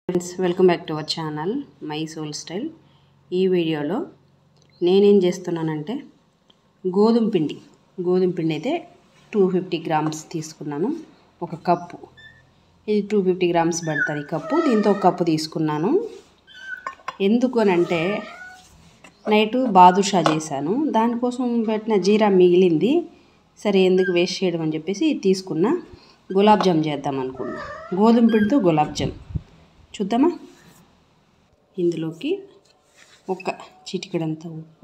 Friends, welcome back to our channel my soul style. ఈ వీడియోలో నేనేం చేస్తున్నానంటే గోధుమ పిండి అయితే 250 గ్రామ్స్ తీసుకున్నాను. ఒక కప్పు, ఇది 250 గ్రామ్స్ పడుతుంది కప్పు. దీంతో ఒక కప్పు తీసుకున్నాను. ఎందుకు అని అంటే నైట్ బాదుషా చేశాను, దానికోసం పెట్టిన జీరా మిగిలింది. సరే ఎందుకు వేస్ట్ చేయడం అని చెప్పేసి ఇది తీసుకున్నా. గులాబ్ జామ్ చేద్దాం అనుకున్నా. గోధుమ పిండితో గులాబ్ జామ్ చూద్దామా. ఇందులోకి ఒక చిటికెడంత ఉప్పు,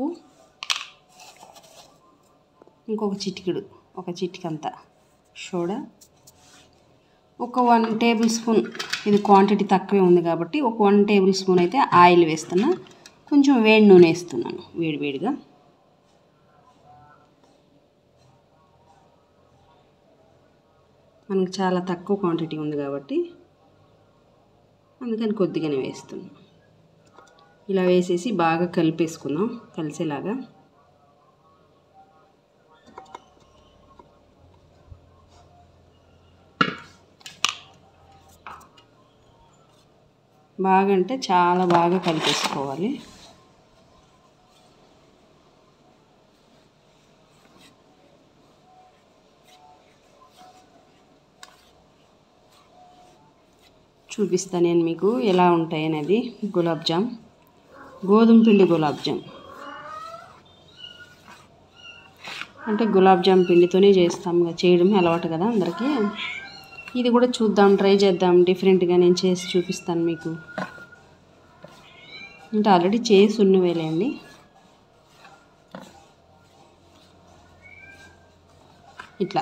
ఇంకొక చిటికంత సోడా, ఒక 1 టేబుల్ స్పూన్, ఇది క్వాంటిటీ తక్కువే ఉంది కాబట్టి ఒక 1 టేబుల్ స్పూన్ అయితే ఆయిల్ వేస్తున్నా. కొంచెం వేడి నూనె వేస్తున్నాను, వేడిగా. మనకు చాలా తక్కువ క్వాంటిటీ ఉంది కాబట్టి అందుకని కొద్దిగానే వేస్తున్నాం. ఇలా వేసేసి బాగా కలిపేసుకుందాం, కలిసేలాగా. బాగా అంటే చాలా బాగా కలిపేసుకోవాలి. చూపిస్తాను నేను మీకు ఎలా ఉంటాయి అనేది. గులాబ్ జామ్, గోధుమ పిండి గులాబ్ జామ్ అంటే గులాబ్ జామ్ పిండితోనే చేస్తాం, చేయడమే అలవాటు కదా అందరికీ. ఇది కూడా చూద్దాం, ట్రై చేద్దాం, డిఫరెంట్గా నేను చేసి చూపిస్తాను మీకు. అంటే ఆల్రెడీ చేసి ఉన్నవేలేండి. ఇట్లా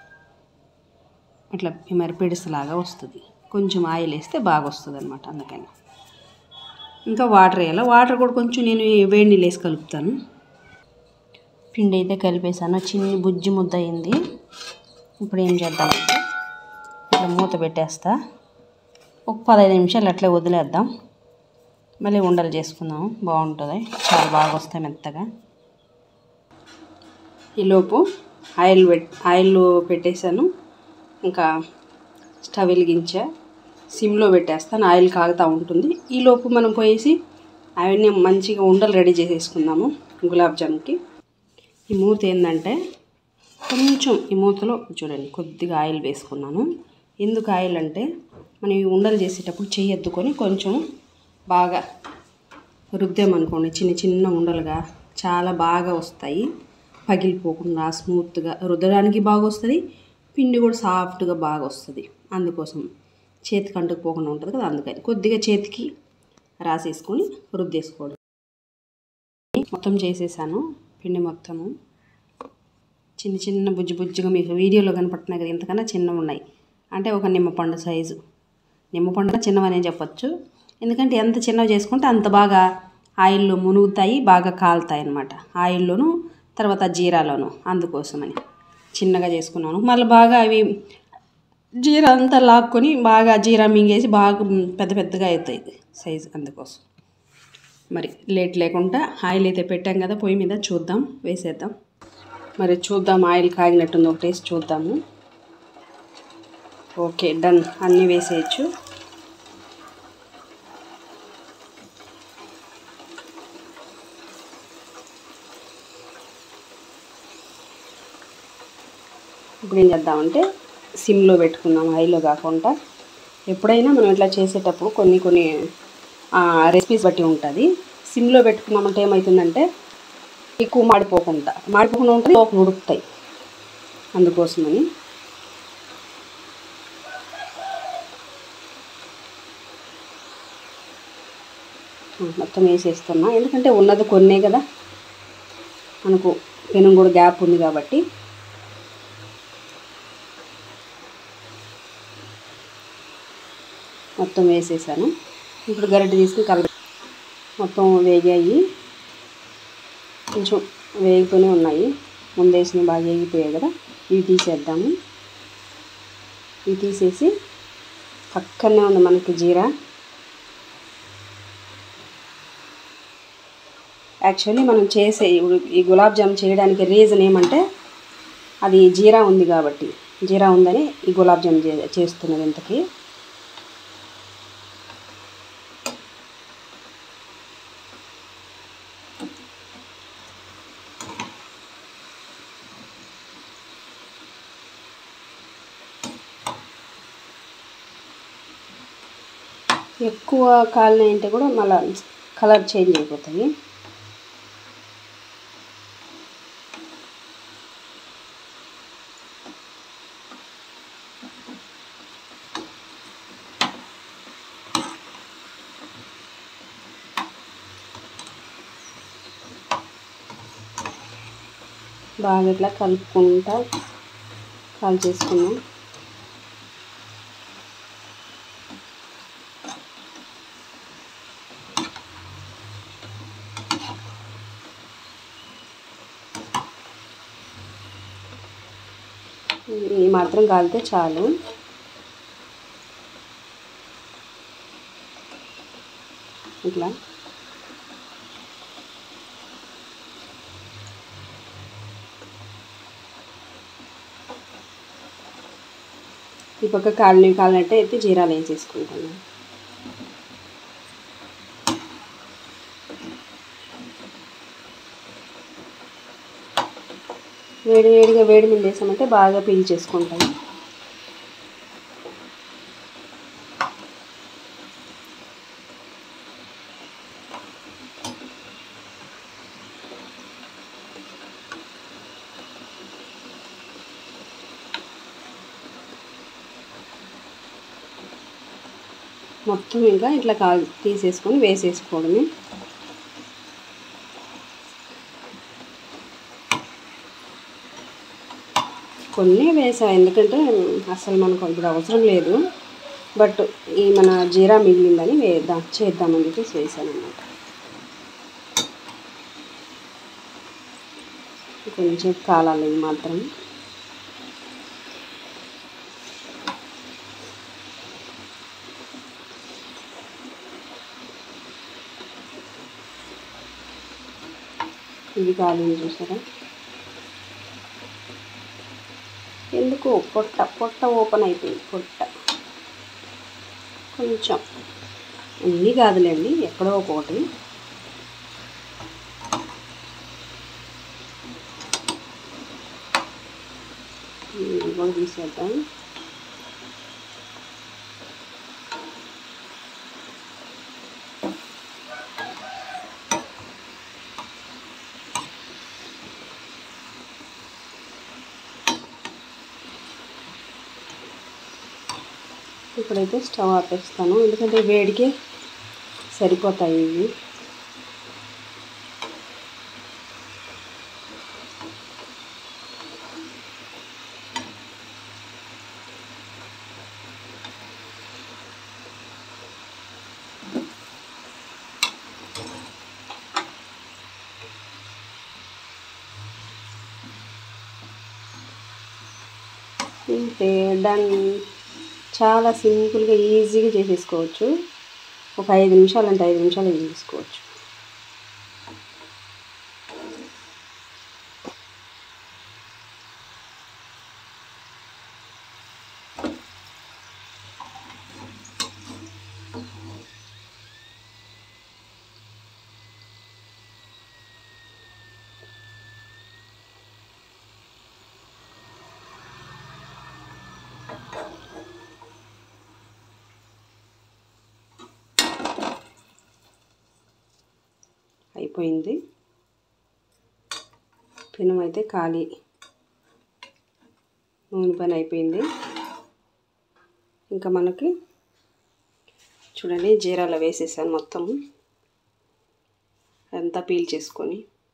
మరి పెడుసులాగా వస్తుంది. కొంచెం ఆయిల్ వేస్తే బాగా వస్తుంది అనమాట. అందుకని ఇంకా వాటర్ వేయాలి. వాటర్ కూడా కొంచెం నేను వేడి నీళ్ళు వేసి కలుపుతాను. పిండి అయితే కలిపేసాను, చిన్ని బుజ్జి ముద్ద అయింది. ఇప్పుడు ఏం చేద్దామంటే ఇట్లా మూత పెట్టేస్తా. ఒక 15 నిమిషాలు అట్లే వదిలేద్దాం. మళ్ళీ ఉండలు చేసుకుందాం, బాగుంటుంది, చాలా బాగా వస్తాయి మెత్తగా. ఈలోపు ఆయిల్ పెట్టేశాను. ఇంకా స్టవ్ వెలిగించా, సిమ్లో పెట్టేస్తాను. ఆయిల్ కాగుతూ ఉంటుంది. ఈలోపు మనం పోయేసి అవన్నీ మంచిగా ఉండలు రెడీ చేసేసుకుందాము గులాబ్ జామ్కి. ఈ మూత ఏంటంటే కొంచెం ఈ మూతలో చూడండి కొద్దిగా ఆయిల్ వేసుకున్నాను. ఎందుకు ఆయిల్ అంటే మనం ఈ ఉండలు చేసేటప్పుడు చెయ్యి ఎత్తుకొని కొంచెం బాగా రుద్దామనుకోండి, చిన్న ఉండలుగా చాలా బాగా వస్తాయి. పగిలిపోకుండా స్మూత్గా రుద్దడానికి బాగా వస్తుంది. పిండి కూడా సాఫ్ట్గా బాగా వస్తుంది. అందుకోసం చేతికి అంటుకుపోకుండా ఉంటుంది కదా, అందుకని కొద్దిగా చేతికి రాసేసుకొని రుద్దేసుకోవడం. మొత్తం చేసేసాను పిండి మొత్తము. చిన్న బుజ్జిగా మీకు వీడియోలో కనపడుతున్నాయి కదా, ఇంతకన్నా చిన్నవి ఉన్నాయి. అంటే ఒక నిమ్మపండు సైజు, నిమ్మపండు చిన్నవనే చెప్పచ్చు. ఎందుకంటే ఎంత చిన్నవి చేసుకుంటే అంత బాగా ఆయిల్లో మునుగుతాయి, బాగా కాలుతాయి అన్నమాట. ఆయిల్లోను తర్వాత జీరాలోను, అందుకోసమని చిన్నగా చేసుకున్నాను. మళ్ళీ బాగా అవి జీరా అంతా లాక్కొని బాగా జీరా మింగేసి బాగా పెద్దగా అవుతాయి సైజు. అందుకోసం మరి లేట్ లేకుండా ఆయిల్ అయితే పెట్టాం కదా పొయ్యి మీద, చూద్దాం, వేసేద్దాం. మరి చూద్దాం, ఆయిల్ కాగినట్టుంది, ఒక టేస్ట్ చూద్దాము. ఓకే, డన్, అన్నీ వేసేయచ్చు. ఇప్పుడు ఏం చేద్దామంటే సిమ్లో పెట్టుకుందాం, హైలో కాకుండా. ఎప్పుడైనా మనం ఇట్లా చేసేటప్పుడు కొన్ని రెసిపీస్ బట్టి ఉంటుంది. సిమ్లో పెట్టుకున్నామంటే ఏమవుతుందంటే ఎక్కువ మాడిపోకుండా ఉంటుంది, ఉడుకుతాయి. అందుకోసమని మొత్తం వేసేస్తున్నా. ఎందుకంటే ఉన్నది కొన్నే కదా, మనకు పెనం కూడా గ్యాప్ ఉంది కాబట్టి. మొత్తం వేసేసాను. ఇప్పుడు గరిటె తీసుకుని మొత్తం వేగాయి, కొంచెం వేగుతూనే ఉన్నాయి. ముందేసినవి బాగా వేగిపోయాయి కదా, ఇవి తీసేద్దాము. ఇవి తీసేసి పక్కనే ఉంది మనకి జీరా. యాక్చువల్లీ మనం చేసే ఈ గులాబ్ జామ్ చేయడానికి రీజన్ ఏమంటే అది జీరా ఉంది కాబట్టి, జీరా ఉందని ఈ గులాబ్ జామ్ చేస్తున్నది ఇంతకీ. ఎక్కువ కాలినాయి అంటే కూడా మళ్ళీ కలర్ చేంజ్ అయిపోతాయి. బాగా ఇట్లా కలుపుకుంటా చేసుకున్నాం. ఈ మాత్రం కాలితే చాలు. ఇట్లా ఈ పక్క కాలినట్టు అయితే జీరాలు వేసేసుకుంటాను. వేడి మీద వేసామంటే బాగా పీల్చేసుకుంటాయి. మొత్తం ఇంకా ఇట్లా తీసేసుకొని వేసేసుకోవడమే. కొన్ని వేసాను ఎందుకంటే అసలు మనకు ఇప్పుడు అవసరం లేదు, బట్ ఈ మన జీరా మిగిలిందని చేద్దామని చెప్పేసి వేసాను అన్నమాట. కొంచెం కాలాలి మాత్రం. ఇది కాలింది చూసారా. ఎందుకు పొట్ట ఓపెన్ అయిపోయింది. కొంచెం అన్నీ కాదులేండి, ఎక్కడో ఒకటి. ఇది కూడా తీసేద్దాం. ఇప్పుడైతే స్టవ్ ఆపేస్తాను, ఎందుకంటే వేడికి సరిపోతాయి ఇవి. ఇంతే, డన్. చాలా సింపుల్గా ఈజీగా చేసేసుకోవచ్చు. ఒక 5 నిమిషాలు అంటే 5 నిమిషాలు చేసుకోవచ్చు. అయిపోయింది. పెనం అయితే ఖాళీ, నూనె పని అయిపోయింది. ఇంకా మనకి చూడండి జీరాలో వేసేసాను మొత్తం అంతా పీల్ చేసుకొని.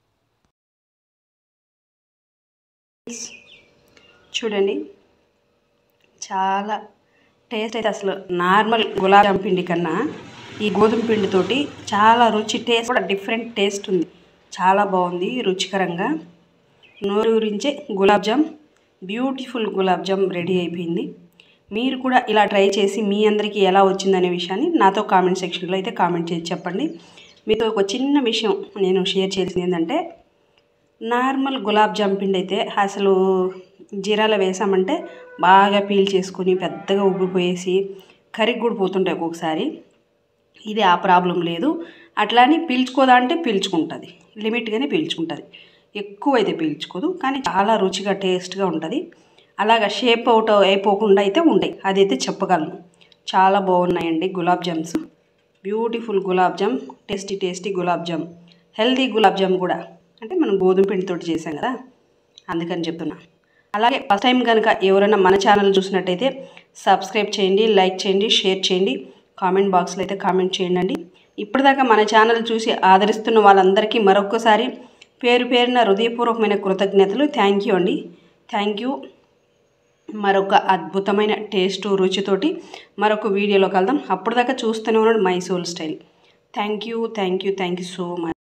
చూడండి చాలా టేస్ట్ అయితే అసలు నార్మల్ గులాబ్ జామ్ పిండి కన్నా ఈ గోధుమ పిండితోటి చాలా రుచి, టేస్ట్ కూడా డిఫరెంట్ టేస్ట్ ఉంది. చాలా బాగుంది, రుచికరంగా. నోరూరించే గులాబ్ జామ్, బ్యూటిఫుల్ గులాబ్ జామ్ రెడీ అయిపోయింది. మీరు కూడా ఇలా ట్రై చేసి మీ అందరికీ ఎలా వచ్చిందనే విషయాన్ని నాతో కామెంట్ సెక్షన్లో అయితే కామెంట్ చేసి చెప్పండి. మీతో ఒక చిన్న విషయం నేను షేర్ చేసింది ఏంటంటే, నార్మల్ గులాబ్ జామ్ పిండి అయితే అసలు జీరాలో వేసామంటే బాగా పీల్ చేసుకుని పెద్దగా ఉబ్బిపోయేసి కరిగి కూడా పోతుంటాయి ఒక్కొక్కసారి. ఇది ఆ ప్రాబ్లం లేదు. అట్లానే పీల్చుకోదా అంటే పీల్చుకుంటుంది, లిమిట్గానే పీల్చుకుంటుంది, ఎక్కువ అయితే పీల్చుకోదు. కానీ చాలా రుచిగా టేస్ట్గా ఉంటుంది. అలాగా షేప్ అవుట్ అయిపోకుండా అయితే ఉంటాయి, అదైతే చెప్పగలను. చాలా బాగున్నాయండి gulab jams. Beautiful gulab jam, tasty tasty gulab jam, healthy gulab jam కూడా. అంటే మనం గోధుమ పిండితోటి చేసాం కదా, అందుకని చెప్తున్నా. అలాగే ఫస్ట్ టైం కనుక ఎవరైనా మన ఛానల్ చూసినట్టయితే సబ్స్క్రైబ్ చేయండి, లైక్ చేయండి, షేర్ చేయండి, కామెంట్ బాక్స్లో అయితే కామెంట్ చేయండి. ఇప్పటిదాకా మన ఛానల్ చూసి ఆదరిస్తున్న వాళ్ళందరికీ మరొకసారి పేరు పేరున హృదయపూర్వకమైన కృతజ్ఞతలు. థ్యాంక్ యూ అండి, థ్యాంక్ యూ. మరొక అద్భుతమైన టేస్ట్ రుచితోటి మరొక వీడియోలో కలుద్దాం. అప్పటిదాకా చూస్తూనే ఉన్నాడు my soul style. Thank you so much.